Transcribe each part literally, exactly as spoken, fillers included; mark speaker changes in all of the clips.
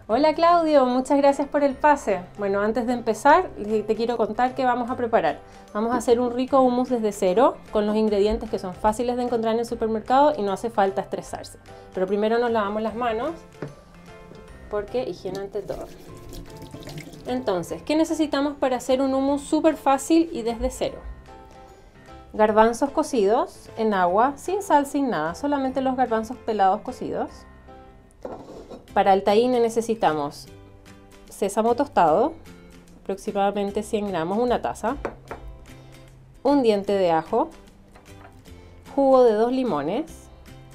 Speaker 1: Hola Claudio, muchas gracias por el pase. Bueno, antes de empezar te quiero contar qué vamos a preparar. Vamos a hacer un rico hummus desde cero con los ingredientes que son fáciles de encontrar en el supermercado y no hace falta estresarse. Pero primero nos lavamos las manos porque higiene ante todo. Entonces, ¿qué necesitamos para hacer un hummus súper fácil y desde cero? Garbanzos cocidos en agua, sin sal, sin nada, solamente los garbanzos pelados cocidos. Para el tahine necesitamos sésamo tostado, aproximadamente cien gramos, una taza, un diente de ajo, jugo de dos limones,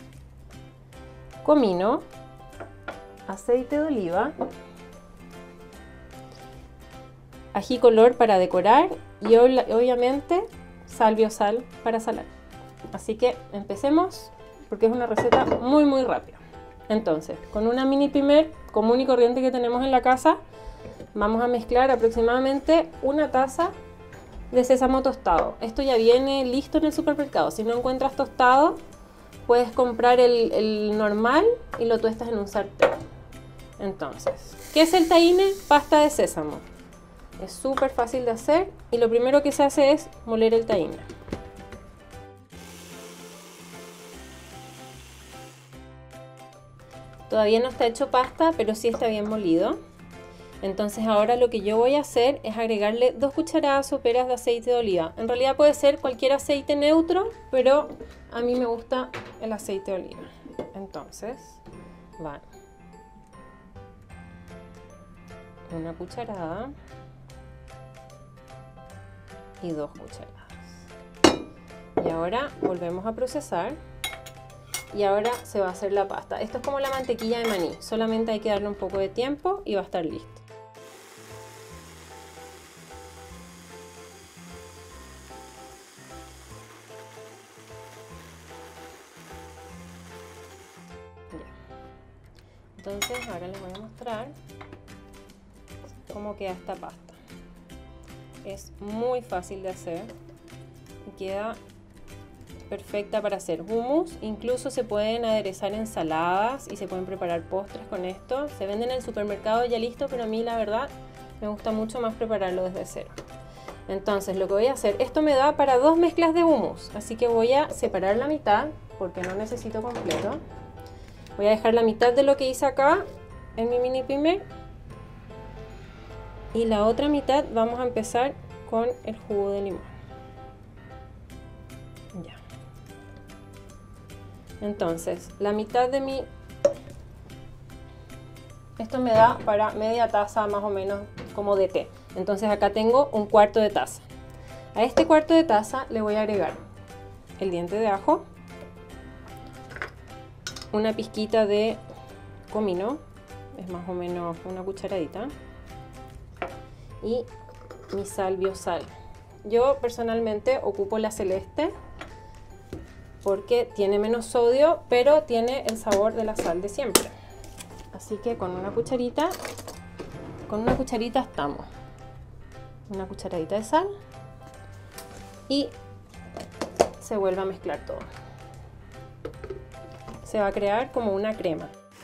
Speaker 1: comino, aceite de oliva, ají color para decorar y obviamente sal biosal para salar. Así que empecemos porque es una receta muy muy rápida. Entonces, con una mini primer común y corriente que tenemos en la casa, vamos a mezclar aproximadamente una taza de sésamo tostado. Esto ya viene listo en el supermercado. Si no encuentras tostado, puedes comprar el, el normal y lo tuestas en un sartén. Entonces, ¿qué es el tahine? Pasta de sésamo. Es súper fácil de hacer y lo primero que se hace es moler el tahine. Todavía no está hecho pasta, pero sí está bien molido. Entonces ahora lo que yo voy a hacer es agregarle dos cucharadas soperas de aceite de oliva. En realidad puede ser cualquier aceite neutro, pero a mí me gusta el aceite de oliva. Entonces van una cucharada y dos cucharadas. Y ahora volvemos a procesar. Y ahora se va a hacer la pasta. Esto es como la mantequilla de maní, solamente hay que darle un poco de tiempo y va a estar listo. Ya. Entonces ahora les voy a mostrar cómo queda esta pasta. Es muy fácil de hacer y queda perfecta para hacer hummus. Incluso se pueden aderezar ensaladas y se pueden preparar postres con esto. Se venden en el supermercado ya listo, pero a mí la verdad me gusta mucho más prepararlo desde cero. Entonces lo que voy a hacer, esto me da para dos mezclas de hummus, así que voy a separar la mitad porque no necesito completo. Voy a dejar la mitad de lo que hice acá en mi mini primer y la otra mitad vamos a empezar con el jugo de limón. Ya. Entonces, la mitad de mi... Esto me da para media taza más o menos como de té. Entonces acá tengo un cuarto de taza. A este cuarto de taza le voy a agregar el diente de ajo, una pizquita de comino, es más o menos una cucharadita, y mi sal biosal. Yo personalmente ocupo la celeste porque tiene menos sodio, pero tiene el sabor de la sal de siempre. Así que con una cucharita, con una cucharita estamos. Una cucharadita de sal y se vuelve a mezclar todo. Se va a crear como una crema.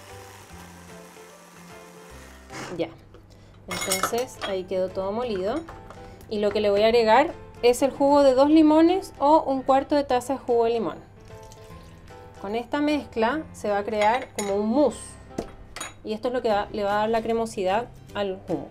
Speaker 1: Ya. Entonces ahí quedó todo molido y lo que le voy a agregar es el jugo de dos limones o un cuarto de taza de jugo de limón. Con esta mezcla se va a crear como un mousse y esto es lo que va, le va a dar la cremosidad al hummus.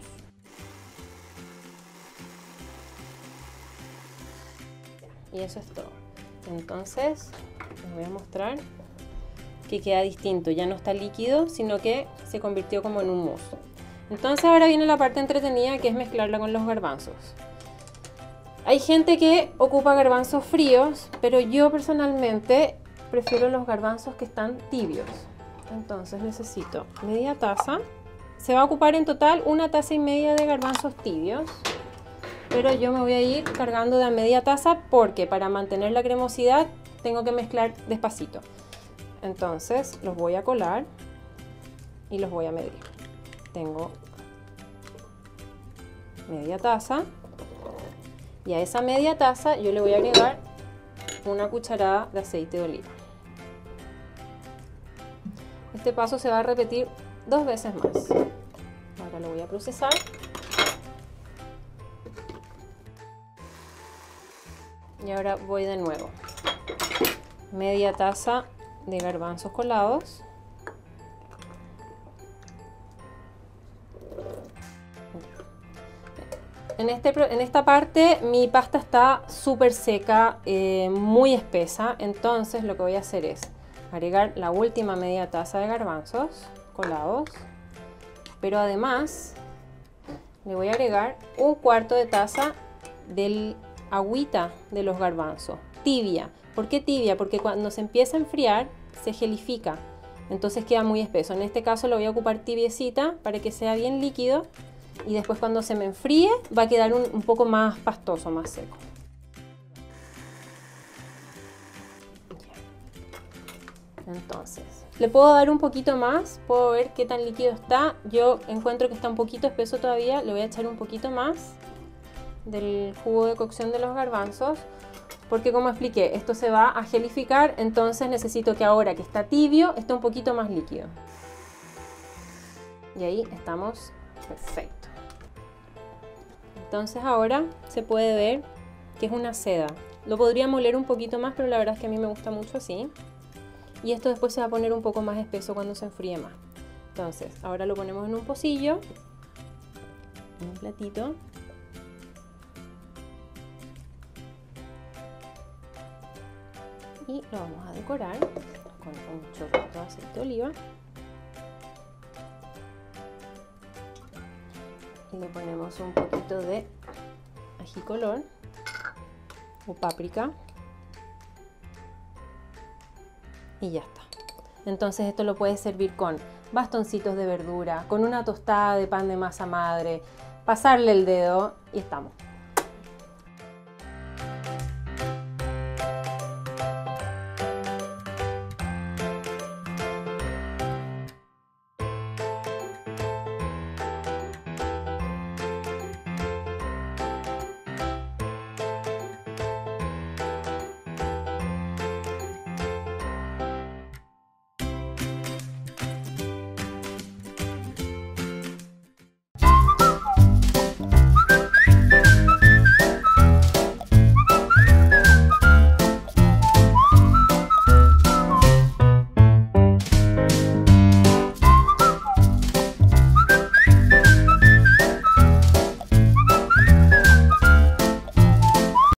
Speaker 1: Y eso es todo. Entonces les voy a mostrar que queda distinto, ya no está líquido sino que se convirtió como en un mousse. Entonces ahora viene la parte entretenida, que es mezclarla con los garbanzos. Hay gente que ocupa garbanzos fríos, pero yo personalmente prefiero los garbanzos que están tibios. Entonces necesito media taza. Se va a ocupar en total una taza y media de garbanzos tibios, pero yo me voy a ir cargando de a media taza porque para mantener la cremosidad tengo que mezclar despacito. Entonces los voy a colar y los voy a medir. Tengo media taza. Y a esa media taza yo le voy a agregar una cucharada de aceite de oliva. Este paso se va a repetir dos veces más. Ahora lo voy a procesar. Y ahora voy de nuevo. Media taza de garbanzos colados. En, este, en esta parte mi pasta está súper seca, eh, muy espesa, entonces lo que voy a hacer es agregar la última media taza de garbanzos colados, pero además le voy a agregar un cuarto de taza del agüita de los garbanzos, tibia. ¿Por qué tibia? Porque cuando se empieza a enfriar se gelifica, entonces queda muy espeso. En este caso lo voy a ocupar tibiecita para que sea bien líquido. Y después cuando se me enfríe va a quedar un, un poco más pastoso, más seco. Entonces, le puedo dar un poquito más, puedo ver qué tan líquido está. Yo encuentro que está un poquito espeso todavía, le voy a echar un poquito más del jugo de cocción de los garbanzos. Porque como expliqué, esto se va a gelificar, entonces necesito que ahora que está tibio, esté un poquito más líquido. Y ahí estamos perfecto. Entonces ahora se puede ver que es una seda. Lo podría moler un poquito más, pero la verdad es que a mí me gusta mucho así. Y esto después se va a poner un poco más espeso cuando se enfríe más. Entonces ahora lo ponemos en un pocillo, en un platito. Y lo vamos a decorar con un chorrito de aceite de oliva. Y le ponemos un poquito de ají color o páprica y ya está. Entonces esto lo puedes servir con bastoncitos de verdura, con una tostada de pan de masa madre, pasarle el dedo y estamos.